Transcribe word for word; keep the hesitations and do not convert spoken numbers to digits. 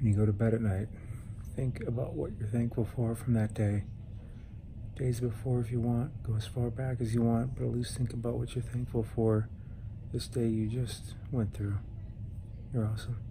When you go to bed at night, think about what you're thankful for from that day. Days before if you want, go as far back as you want, but at least think about what you're thankful for this day you just went through. You're awesome.